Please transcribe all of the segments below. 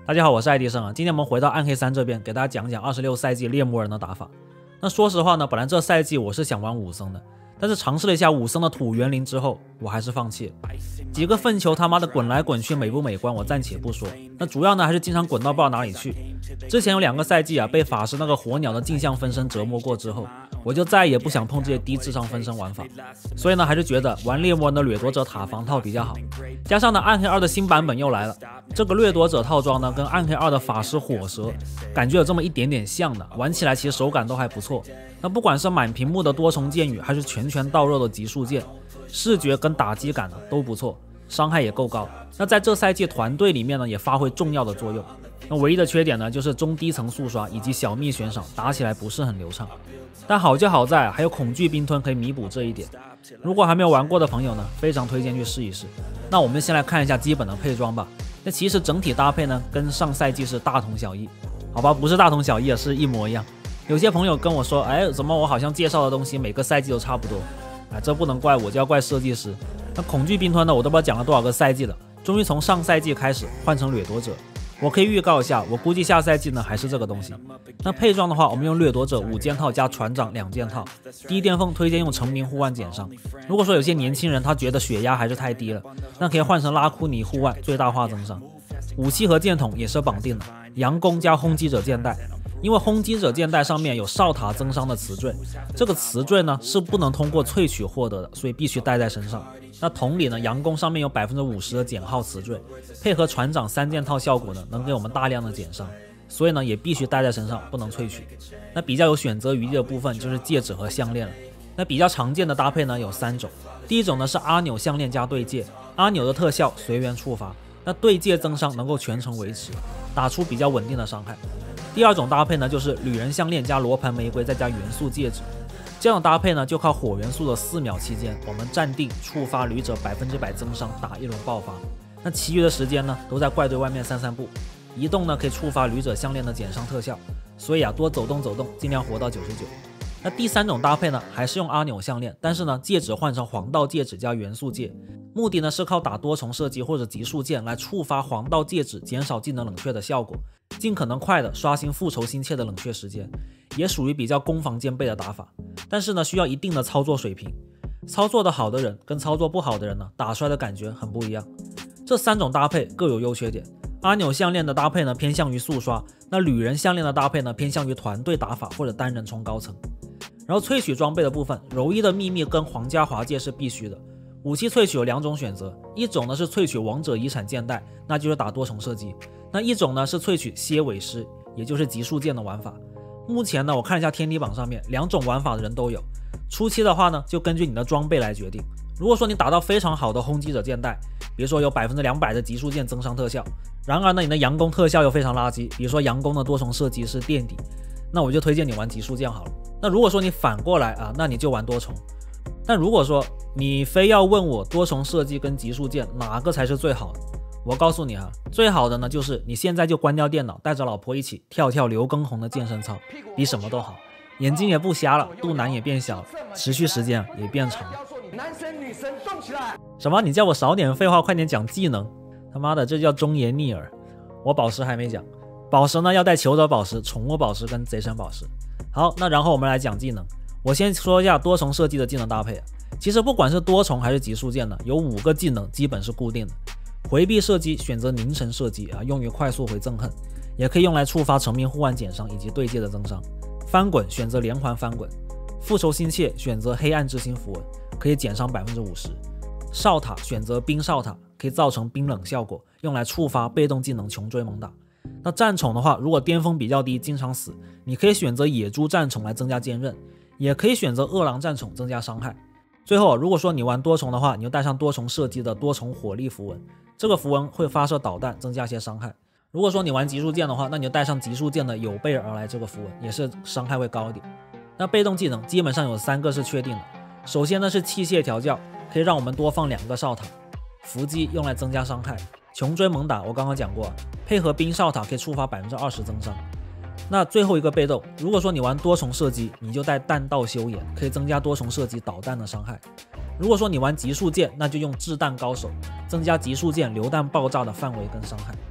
大家好，我是爱迪生啊。今天我们回到暗黑3这边，给大家讲讲26赛季猎魔人的打法。那说实话呢，本来这赛季我是想玩武僧的，但是尝试了一下武僧的土园林之后，我还是放弃了。几个粪球他妈的滚来滚去，美不美观我暂且不说，那主要呢还是经常滚到不知道哪里去。之前有2个赛季啊，被法师那个火鸟的镜像分身折磨过之后，我就再也不想碰这些低智商分身玩法，所以呢还是觉得玩猎魔人的掠夺者塔防套比较好。加上呢暗黑2的新版本又来了，这个掠夺者套装呢跟暗黑2的法师火蛇感觉有这么一点点像的，玩起来其实手感都还不错。那不管是满屏幕的多重剑雨，还是拳拳到肉的极速剑，视觉跟打击感呢都不错，伤害也够高。那在这赛季团队里面呢也发挥重要的作用。那唯一的缺点呢就是中低层速刷以及小蜜悬赏打起来不是很流畅，但好就好在还有恐惧冰吞可以弥补这一点。如果还没有玩过的朋友呢，非常推荐去试一试。那我们先来看一下基本的配装吧。那其实整体搭配呢跟上赛季是大同小异，好吧，不是大同小异，是一模一样。有些朋友跟我说，怎么我好像介绍的东西每个赛季都差不多，这不能怪我，就要怪设计师。那恐惧冰吞呢，我都不知道讲了多少个赛季了，终于从上赛季开始换成掠夺者。我可以预告一下，我估计下赛季呢还是这个东西。那配装的话，我们用掠夺者5件套加船长2件套。低巅峰推荐用成名护腕减伤。如果说有些年轻人他觉得血压还是太低了，那可以换成拉库尼护腕最大化增伤。武器和剑筒也是绑定的，佯攻加轰击者剑带。因为轰击者剑带上面有哨塔增伤的词缀，这个词缀呢是不能通过萃取获得的，所以必须带在身上。那同理呢，佯攻上面有 50% 的减耗词缀，配合船长3件套效果呢，能给我们大量的减伤，所以呢也必须带在身上，不能萃取。那比较有选择余地的部分就是戒指和项链了。那比较常见的搭配呢有3种，第一种呢是阿纽项链加对戒，阿纽的特效随缘触发，那对戒增伤能够全程维持，打出比较稳定的伤害。第二种搭配呢就是旅人项链加罗盘玫瑰再加元素戒指，这样的搭配呢就靠火元素的4秒期间，我们站定触发旅者100%增伤打一轮爆发，那其余的时间呢都在怪堆外面散步，移动呢可以触发旅者项链的减伤特效，所以多走动走动，尽量活到99。那第3种搭配呢还是用阿纽项链，但是呢戒指换成黄道戒指加元素戒，目的呢是靠打多重射击或者极速剑来触发黄道戒指减少技能冷却的效果，尽可能快的刷新复仇心切的冷却时间，也属于比较攻防兼备的打法。但是呢需要一定的操作水平，操作的好的人跟操作不好的人呢打出来的感觉很不一样。这3种搭配各有优缺点，阿纽项链的搭配呢偏向于速刷，那旅人项链的搭配呢偏向于团队打法或者单人冲高层。然后萃取装备的部分，柔一的秘密跟皇家华戒是必须的。武器萃取有2种选择，一种呢是萃取王者遗产剑带，那就是打多重射击，那一种呢是萃取蝎尾狮，也就是极速剑的玩法。目前呢我看一下天梯榜上面2种玩法的人都有。初期的话呢就根据你的装备来决定，如果说你打到非常好的轰击者剑带，比如说有 200% 的极速剑增伤特效，然而呢你的佯攻特效又非常垃圾，比如说佯攻的多重射击是垫底，那我就推荐你玩极速剑好了。那如果说你反过来那你就玩多重。但如果说你非要问我多重射击跟极速剑哪个才是最好的，我告诉你最好的呢就是你现在就关掉电脑，带着老婆一起跳刘畊宏的健身操，比什么都好，眼睛也不瞎了，肚腩也变小了，持续时间也变长了。 男生女生动起来！ 什么？你叫我少点废话，快点讲技能！他妈的，这叫忠言逆耳。我宝石还没讲，宝石呢要带求者宝石、宠物宝石跟贼神宝石。好，那然后我们来讲技能。我先说一下多重射击的技能搭配。其实不管是多重还是极速剑呢，有5个技能基本是固定的。回避射击选择凝神射击用于快速回憎恨，也可以用来触发成名护腕减伤以及对戒的增伤。翻滚选择连环翻滚，复仇心切选择黑暗之心符文，可以减伤 50%。哨塔选择冰哨塔，可以造成冰冷效果，用来触发被动技能穷追猛打。那战宠的话，如果巅峰比较低经常死，你可以选择野猪战宠来增加坚韧，也可以选择饿狼战宠增加伤害。最后如果说你玩多重的话，你就带上多重射击的多重火力符文，这个符文会发射导弹增加些伤害。如果说你玩极速剑的话，那你就带上极速剑的有备而来这个符文，也是伤害会高一点。那被动技能基本上有3个是确定的，首先呢是器械调教，可以让我们多放2个哨塔，伏击用来增加伤害，穷追猛打我刚刚讲过，配合冰哨塔可以触发 20% 增伤。那最后一个被动，如果说你玩多重射击，你就带弹道修研，可以增加多重射击导弹的伤害。如果说你玩极速剑，那就用掷弹高手，增加极速剑榴弹爆炸的范围跟伤害。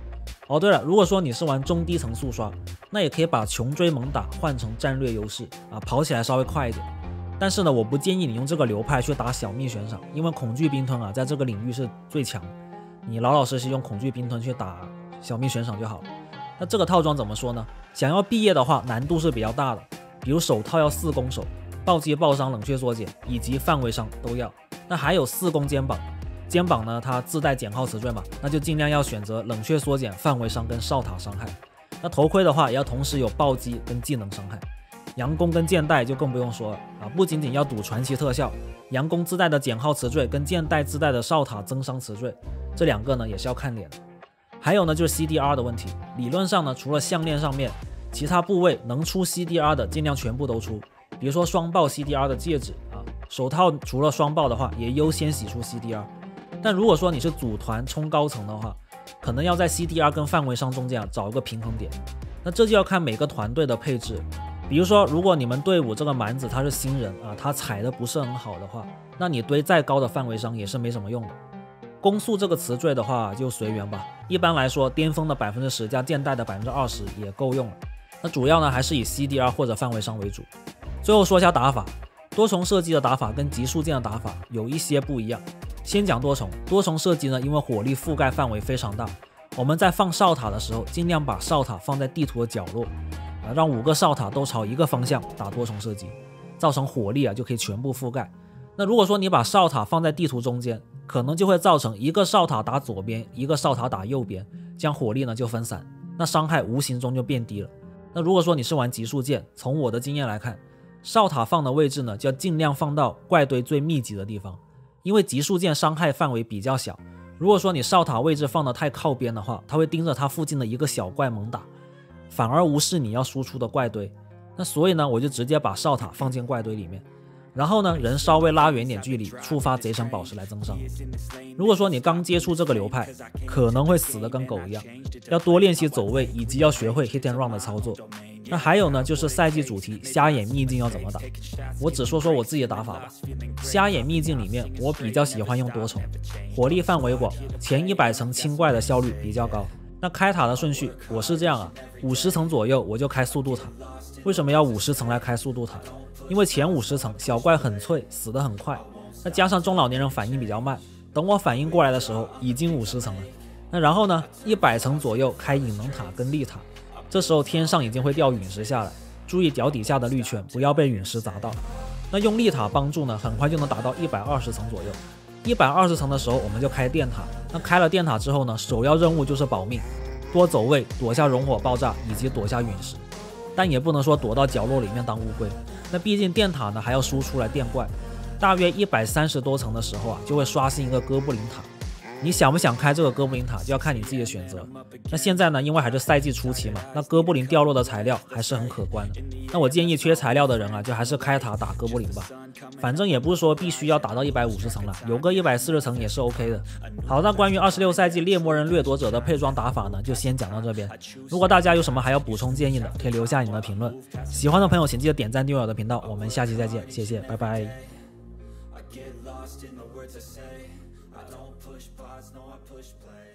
哦，对了，如果说你是玩中低层速刷，那也可以把穷追猛打换成战略优势啊，跑起来稍微快一点。但是呢，我不建议你用这个流派去打小蜜悬赏，因为恐惧兵吞啊，在这个领域是最强。你老老实实用恐惧兵吞去打小蜜悬赏就好了。那这个套装怎么说呢？想要毕业的话，难度是比较大的，比如手套要4攻手，暴击爆伤、冷却缩减以及范围伤都要。那还有4攻肩膀，肩膀呢它自带减耗词缀嘛，那就尽量要选择冷却缩减、范围伤跟哨塔伤害。那头盔的话也要同时有暴击跟技能伤害。佯攻跟剑带就更不用说了啊，不仅仅要赌传奇特效，佯攻自带的减耗词缀跟剑带自带的哨塔增伤词缀，这2个呢也是要看脸的。还有呢就是 CDR 的问题，理论上呢除了项链上面，其他部位能出 CDR 的尽量全部都出，比如说双爆 CDR 的戒指啊，手套除了双爆的话也优先洗出 CDR。但如果说你是组团冲高层的话，可能要在 CDR 跟范围伤中间找一个平衡点，那这就要看每个团队的配置。比如说如果你们队伍这个蛮子他是新人啊，他踩的不是很好的话，那你堆再高的范围伤也是没什么用的。攻速这个词缀的话就随缘吧，一般来说巅峰的 10% 加剑带的 20% 也够用了。那主要呢还是以 CDR 或者范围伤为主。最后说一下打法，多重射击的打法跟极速剑的打法有一些不一样。先讲多重射击呢，因为火力覆盖范围非常大，我们在放哨塔的时候尽量把哨塔放在地图的角落，让5个哨塔都朝一个方向打多重射击，造成火力就可以全部覆盖。那如果说你把哨塔放在地图中间，可能就会造成一个哨塔打左边，一个哨塔打右边，这样火力呢就分散，那伤害无形中就变低了。那如果说你是玩极速剑，从我的经验来看，哨塔放的位置呢就要尽量放到怪堆最密集的地方，因为极速剑伤害范围比较小，如果说你哨塔位置放得太靠边的话，它会盯着它附近的一个小怪猛打，反而无视你要输出的怪堆。那所以呢，我就直接把哨塔放进怪堆里面，然后呢人稍微拉远点距离，触发贼神宝石来增伤。如果说你刚接触这个流派，可能会死得跟狗一样，要多练习走位，以及要学会 hit and run 的操作。那还有呢，就是赛季主题瞎眼秘境要怎么打。我只说说我自己的打法吧。瞎眼秘境里面，我比较喜欢用多重，火力范围广，前100层清怪的效率比较高。那开塔的顺序我是这样啊，50层左右我就开速度塔。为什么要50层来开速度塔？因为前50层小怪很脆，死得很快，那加上中老年人反应比较慢，等我反应过来的时候已经50层了。那然后呢，100层左右开引能塔跟力塔，这时候天上已经会掉陨石下来，注意脚底下的绿圈不要被陨石砸到。那用力塔帮助呢，很快就能达到120层左右。120层的时候我们就开电塔，那开了电塔之后呢，首要任务就是保命，多走位，躲下熔火爆炸以及躲下陨石，但也不能说躲到角落里面当乌龟。那毕竟电塔呢还要输出来电怪，大约130多层的时候就会刷新一个哥布林塔。你想不想开这个哥布林塔就要看你自己的选择。那现在呢，因为还是赛季初期嘛，那哥布林掉落的材料还是很可观的。那我建议缺材料的人就还是开塔打哥布林吧，反正也不是说必须要打到150层了，有个140层也是 OK 的。好，那关于26赛季猎魔人掠夺者的配装打法呢，就先讲到这边。如果大家有什么还要补充建议的，可以留下你们的评论。喜欢的朋友请记得点赞订阅我的频道，我们下期再见，谢谢，拜拜。I don't push pause, no I push play.